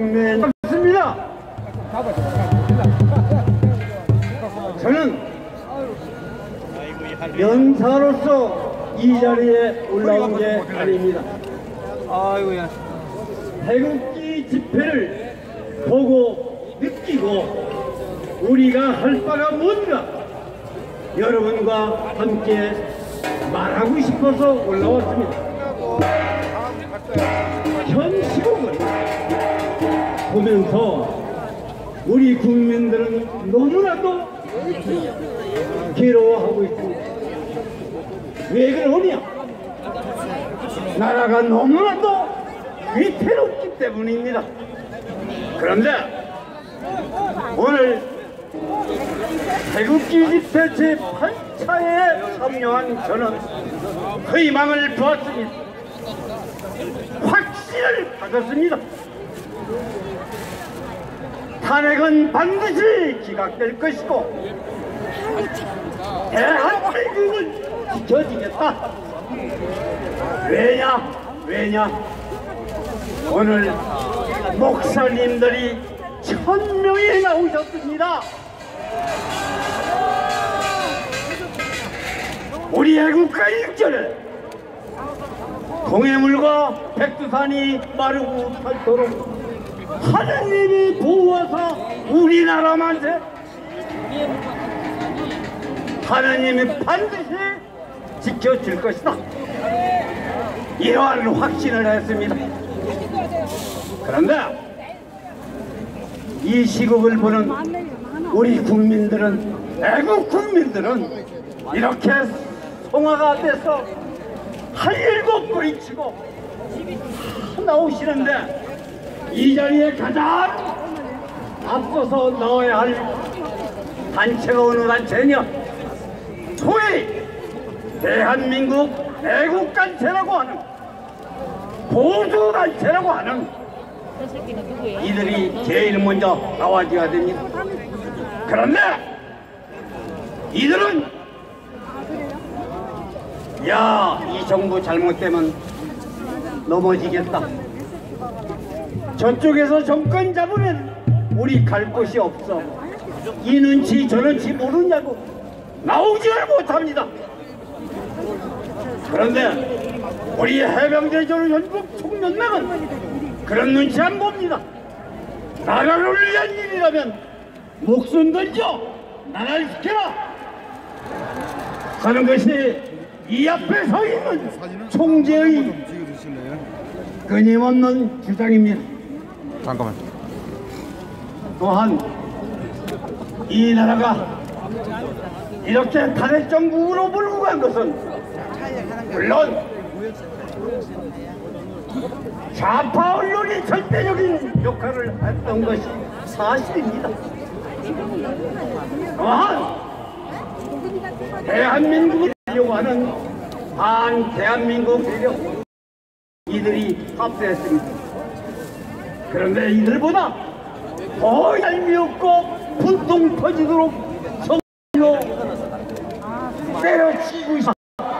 국민입니다. 저는 연사로서 이 자리에 올라온 게 아닙니다. 태극기 집회를 보고 느끼고 우리가 할 바가 뭔가 여러분과 함께 말하고 싶어서 올라왔습니다. 현 시국을 보면서 우리 국민들은 너무나도 괴로워하고 있습니다. 왜 그러냐? 나라가 너무나도 위태롭기 때문입니다. 그런데 오늘 태극기 집회 제8차에 참여한 저는 희망을 보았습니다. 확신을 가졌습니다. 탄핵은 반드시 기각될 것이고 대한민국은 지켜지겠다. 왜냐? 오늘 목사님들이 1000명이 나오셨습니다. 우리 애국가 1절에 동해물과 백두산이 마르고 닳도록 하느님이 보호하사 우리나라 만세 하느님이 반드시 지켜줄 것이다. 이러한 확신을 했습니다. 그런데 이 시국을 보는 우리 국민들은, 애국 국민들은 이렇게 송화가 돼서 한일곱 뿌리치고 나오시는데 이 자리에 가장 앞서서 나와야 할 단체가 어느 단체냐? 소위 대한민국 애국단체라고 하는, 보수단체라고 하는 이들이 제일 먼저 나와줘야 됩니다. 그런데 이들은 이 정부 잘못되면 넘어지겠다, 저쪽에서 정권 잡으면 우리 갈 곳이 없어, 이 눈치 저 눈치 모르냐고 나오지를 못합니다. 그런데 우리 해병대전 전국 총연맹은 그런 눈치 안 봅니다. 나라를 위한 일이라면 목숨 던져 나라를 지켜라 하는 것이 이 앞에 서 있는 총재의 끊임없는 주장입니다. 잠깐만. 또한 이 나라가 이렇게 탄핵 정국으로 몰고 간 것은 물론 좌파 언론이 절대적인 역할을 했던 것이 사실입니다. 또한 대한민국을 하려고 하는 대한민국 세력 이들이 합세했습니다. 그런데 이들보다 더 얄미웠고 분통 터지도록 정말로 때려치고 있어.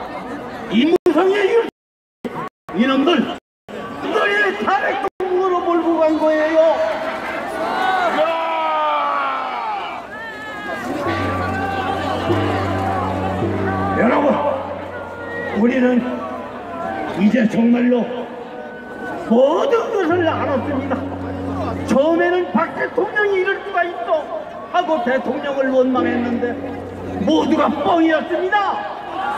이무성의 이놈들, 이들이 탄핵 정국으로 몰고 간 거예요. 여러분, 우리는 이제 정말로 모든 것을 알았습니다. 처음에는 박 대통령이 이럴 수가 있어 하고 대통령을 원망했는데 모두가 뻥이었습니다.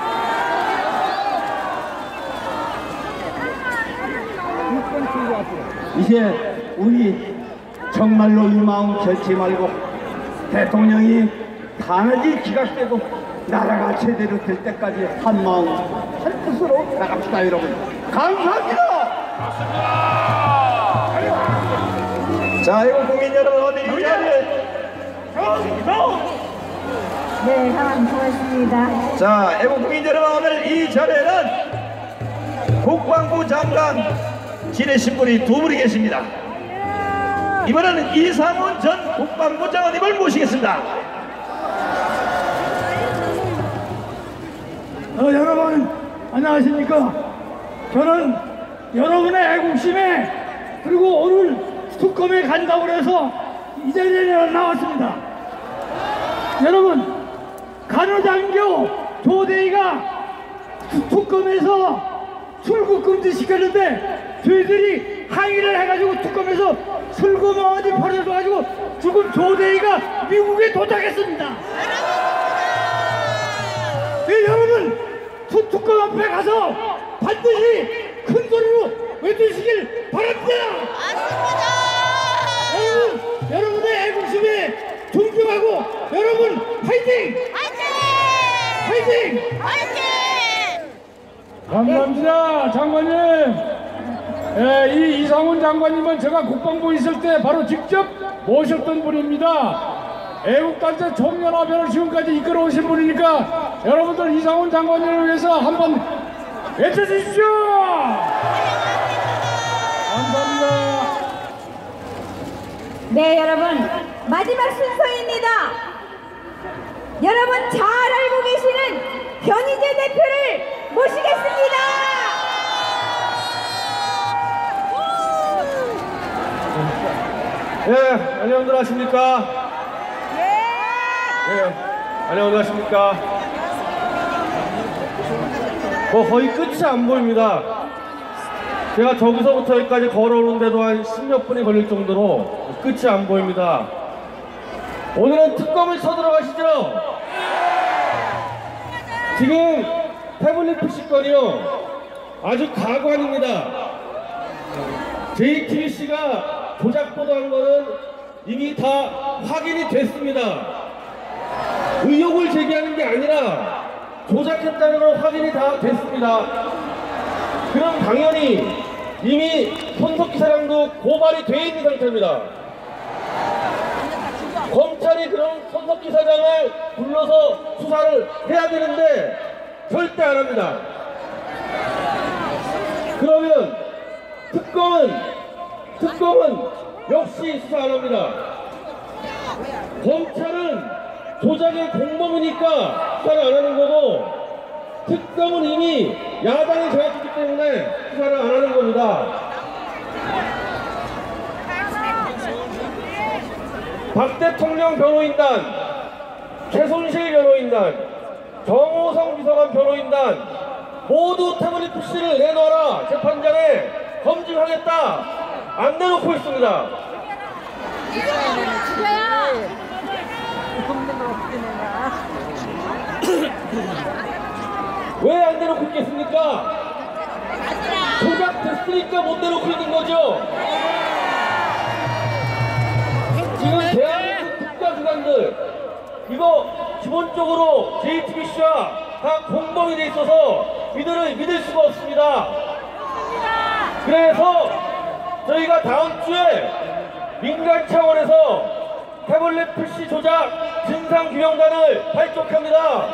이제 우리 정말로 이 마음 결치 말고 대통령이 탄핵이 기각되고 나라가 제대로 될 때까지 한 마음 한 뜻으로 나갑시다. 여러분 감사합니다. 자, 이거 국민 여러분 어디 이 자리에 네, 상황 고맙습니다. 자, 애국 국민 여러분, 오늘 이 자리에는 국방부 장관 지내신 분이 두 분이 계십니다. 이번에는 이상훈 전 국방부 장관님을 모시겠습니다. 여러분 안녕하십니까. 저는 여러분의 애국심에 그리고 오늘 특검에 간다고 해서 이 자리에 나왔습니다. 여러분, 간호장교 조대희가 특검에서 출국 금지 시켰는데 저희들이 항의를 해가지고 특검에서 출금 어디 버려져가지고 지금 조대희가 미국에 도착했습니다. 네, 여러분, 특검 앞에 가서 반드시 큰 소리로 외치시길 바랍니다. 여러분의 애국심에 존경하고 여러분 화이팅! 화이팅! 감사합니다, 장관님. 예, 이 이상훈 장관님은 제가 국방부 있을 때 바로 직접 모셨던 분입니다. 애국단체 총연합회를 지금까지 이끌어 오신 분이니까 여러분들 이상훈 장관님을 위해서 한번 외쳐주십시오. 감사합니다. 네, 여러분, 마지막 순서입니다. 여러분 잘 알고 계시는 변희재 대표를 모시겠습니다. 예, 안녕들 하십니까? 예, 안녕들 하십니까? 거의 끝이 안 보입니다. 제가 저기서부터 여기까지 걸어오는데도 한 10몇 분이 걸릴 정도로 끝이 안 보입니다. 오늘은 특검을 쳐들어가시죠? 지금 태블릿 PC건이요, 아주 가관입니다. JTBC가 조작 보도한 거는 이미 다 확인이 됐습니다. 의혹을 제기하는 게 아니라 조작했다는 건 확인이 다 됐습니다. 그럼 당연히 이미 손석희 사장도 고발이 돼 있는 상태입니다. 검찰이 그런 손석희 사장을 불러서 수사를 해야 되는데 절대 안 합니다. 그러면 특검은 역시 수사 안 합니다. 검찰은 조작의 공범이니까 수사를 안 하는 거고, 특검은 이미 야당이 정했기 때문에 수사를 안 하는 겁니다. 박 대통령 변호인단, 최순실 변호인단, 정호성 비서관 변호인단 모두 태블릿 PC를 내놔라, 재판장에 검증하겠다, 안 내놓고 있습니다. 왜 안 내놓고 있겠습니까? 조작됐으니까 못 내놓고 있는 거죠. 지금 대한민국 국가기관들 이거 기본적으로 JTBC와 다 공범이 돼 있어서 믿을 수가 없습니다. 그래서 저희가 다음 주에 민간 차원에서 태블릿 PC 조작 진상규명단을 발족합니다.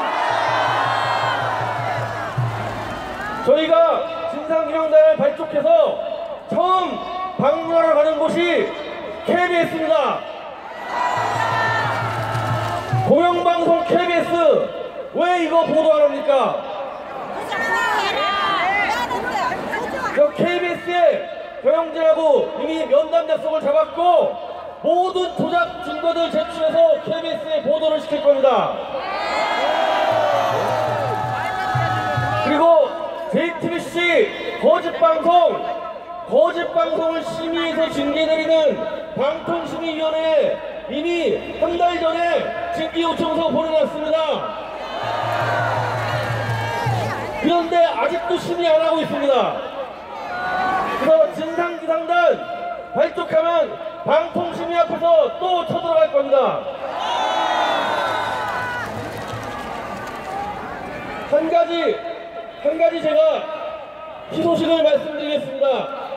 저희가 진상규명단을 발족해서 처음 방문하러 가는 곳이 KBS입니다. 공영방송 KBS 왜 이거 보도 안 합니까? KBS에 경영진하고 이미 면담 약속을 잡았고 모든 조작 증거들 제출해서 KBS에 보도를 시킬 겁니다. 그리고 JTBC 거짓방송을 심의해서 징계내리는 방통심의위원회에 이미 한 달 전에 징계 요청서 보내놨습니다. 그런데 아직도 심의 안 하고 있습니다. 그래서 진상기상단 발족하면 방통심의 앞에서 또 쳐들어갈 겁니다. 한 가지 제가 희소식을 말씀드리겠습니다.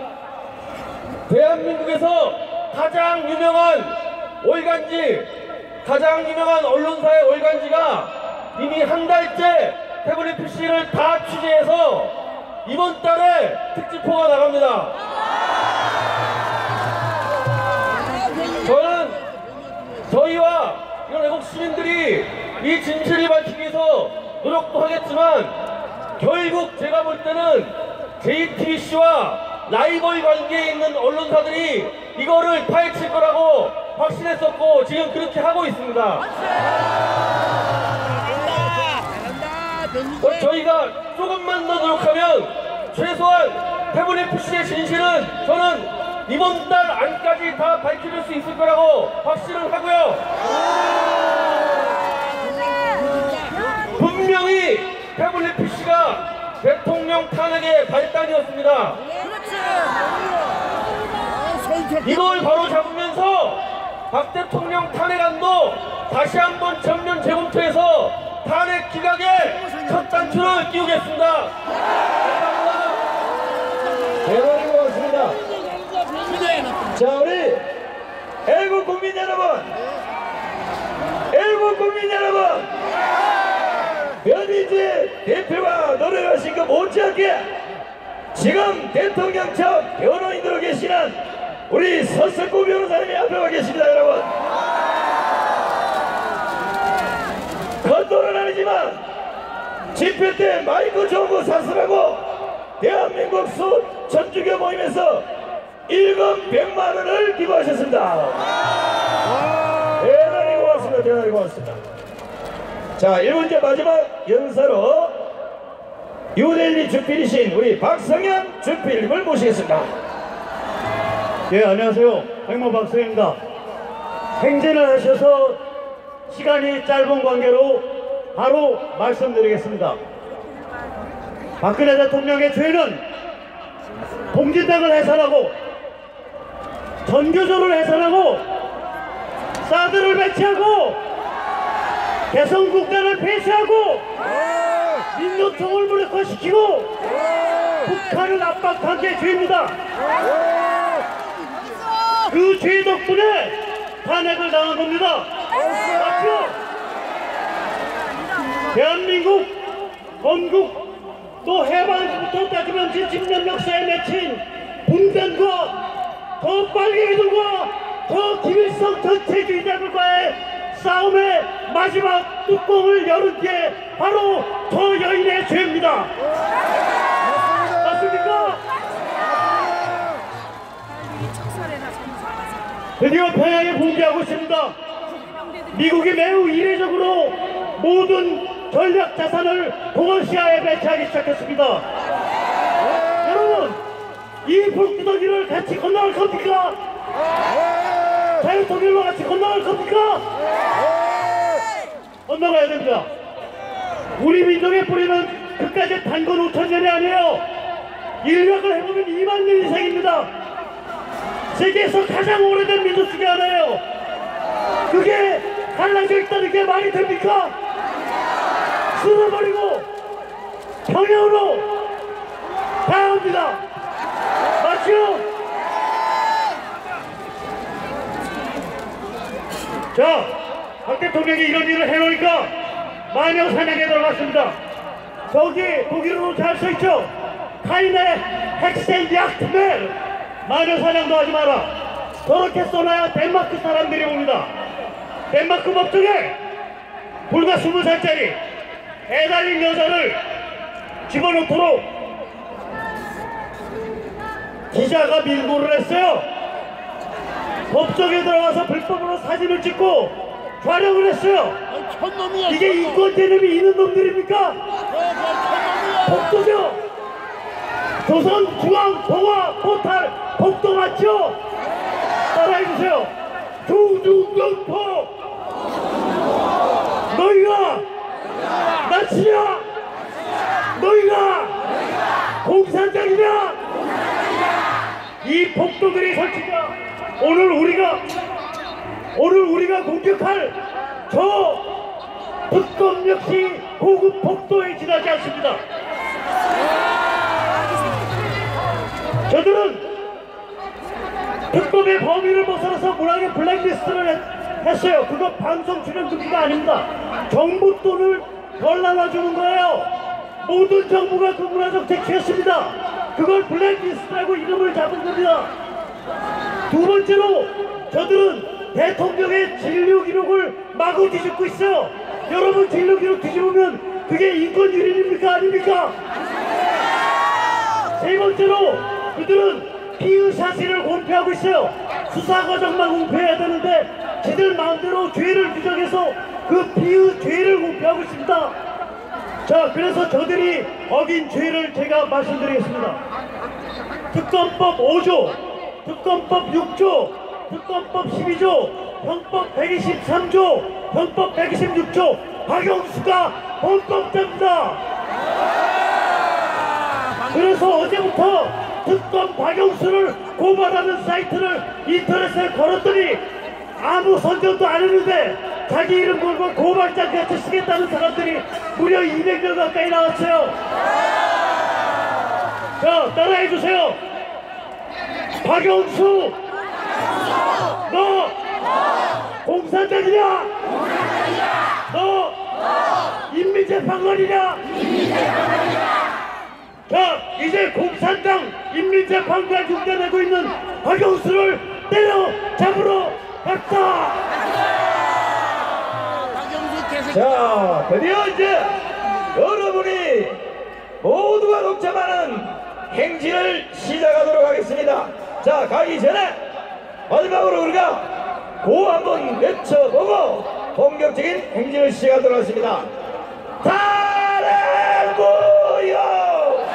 대한민국에서 가장 유명한 언론사의 월간지가 이미 한 달째 태블릿 PC를 다 취재해서 이번 달에 특집호가 나갑니다. 저는 저희와 이런 애국 시민들이 이 진실을 밝히기 위해서 노력도 하겠지만 결국 제가 볼 때는 JTBC와 라이벌 관계에 있는 언론사들이 이거를 파헤칠 거라고 확신했었고 지금 그렇게 하고 있습니다. 저희가 조금만 더 노력하면 최소한 태블릿PC의 진실은 저는 이번 달 안까지 다 밝혀줄 수 있을 거라고 확신을 하고요. 분명히 태블릿PC가 대통령 탄핵의 발단이었습니다. 이걸 바로 잡으면서 박 대통령 탄핵안도 다시 한번 전면 재검토해서 탄핵 기각에 첫 단추를 끼우겠습니다. 대단히 고맙습니다. 자, 우리 애국 국민 여러분, 변희재 대표가 노력하신 것 못지않게 지금 대통령청 변호인으로 계시는 우리 서석구 변호사님이 앞에 와 계십니다. 여러분, 겉도는 아니지만 집회 때 마이크 좋은 거 사수라고 대한민국 전주교 모임에서 일금 100만 원을 기부하셨습니다. 대단히 고맙습니다. 대단히 고맙습니다. 자, 1번째 마지막 연사로 뉴델리 주필이신 우리 박성현 주필님을 모시겠습니다. 예, 안녕하세요. 백모 박성현입니다. 행진을 하셔서 시간이 짧은 관계로 바로 말씀드리겠습니다. 박근혜 대통령의 죄는 공진당을 해산하고 전교조를 해산하고 사드를 배치하고 개성국단을 폐쇄하고 민노총을 무력화시키고 북한을 압박한 게 죄입니다. 그 죄 덕분에 탄핵을 당한 겁니다. 맞죠? 대한민국 건국 또 해방부터 따지면 70년 역사에 맺힌 분단과 더 빨갱이들과 더 김일성 전체주의자들과의 싸움의 마지막 뚜껑을 열은 게 바로 저 여인의 죄입니다. 맞습니까? 드디어 평양에 붕괴하고 있습니다. 미국이 매우 이례적으로 모든 전략 자산을 동아시아에 배치하기 시작했습니다. 여러분, 이 불구덩이를 같이 건너갈 겁니까? 자유통일로 같이 건너갈 겁니까? 건너가야 됩니다. 우리 민족의 뿌리는 그까지 단건 5천년이 아니에요. 인력을 해보면 2만 년 이상입니다. 세계에서 가장 오래된 민족 중에 하나예요. 그게 갈라져 있다는 게 말이 됩니까? 쓸어버리고 평양으로 가야 합니다. 맞죠? 자, 박 대통령이 이런 일을 해놓으니까 마녀 사냥에 들어갔습니다. 저기 독일어로 잘 써있죠? 카이네 핵센 약트멜. 마녀 사냥도 하지 마라. 저렇게 써놔야 덴마크 사람들이 옵니다. 덴마크 법정에 불과 20살짜리 애달린 여자를 집어넣도록 기자가 밀고를 했어요. 법정에 들어가서 불법으로 사진을 찍고 촬영을 했어요. 이게 인권 개념이 있는 놈들입니까? 복도죠. 조선중앙동아포탈 복도 맞죠? 따라해주세요. 조중동포 너희가 나치냐? 너희가 공산당이냐? 이 복도들이 설치가 오늘 우리가 공격할 저 특검 역시 고급 복도에 지나지 않습니다. 저들은 특검의 범위를 벗어나서 문학의 블랙리스트를 했어요. 그거 방송 출연 금지가 아닙니다. 정부 돈을 덜 나눠주는 거예요. 모든 정부가 그 문화적 택시였습니다. 그걸 블랙리스트라고 이름을 잡은 겁니다. 두 번째로 저들은 대통령의 진료 기록을 마구 뒤집고 있어요. 여러분, 진료 기록 뒤집으면 그게 인권 유린입니까? 아닙니까? 세 번째로 그 그들은 피의 사실을 공표하고 있어요. 수사 과정만 공표해야 되는데 지들 마음대로 죄를 규정해서 그 피의 죄를 공표하고 있습니다. 자, 그래서 저들이 어긴 죄를 제가 말씀드리겠습니다. 특검법 5조, 특검법 6조, 특검법 12조, 형법 123조, 형법 126조, 박영수가 범법자입니다. 그래서 어제부터 특검 박영수를 고발하는 사이트를 인터넷에 걸었더니 아무 선전도 안 했는데 자기 이름 걸고 고발장 같이 쓰겠다는 사람들이 무려 200명 가까이 나왔어요. 자, 따라해주세요. 박영수, 너 공산당이냐? 너 인민재판관이냐? 자, 이제 공산당 인민재판관 흉내내고 있는 박영수를 때려잡으러 갔다. 자, 드디어 이제 여러분이 모두가 동참하는 행진을 시작하도록 하겠습니다. 자, 가기 전에 마지막으로 우리가 고 한번 외쳐보고 본격적인 행진을 시작하도록 하겠습니다. 탄핵무효!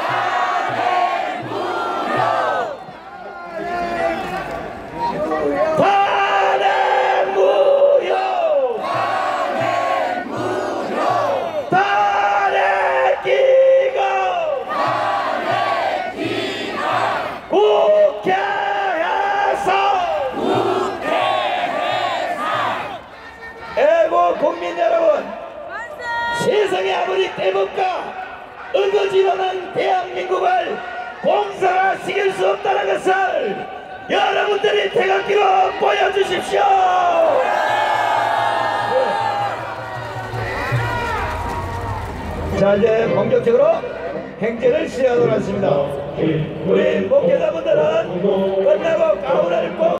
국민 여러분, 세상에 아무리 대법과 의거지만한 대한민국을 공산화시킬 수 없다는 것을 여러분들이 태극기로 보여주십시오. 자, 이제 본격적으로 행진을 시작하도록 하겠습니다. 우리 목회자분들은 끝나고 가운을 꼭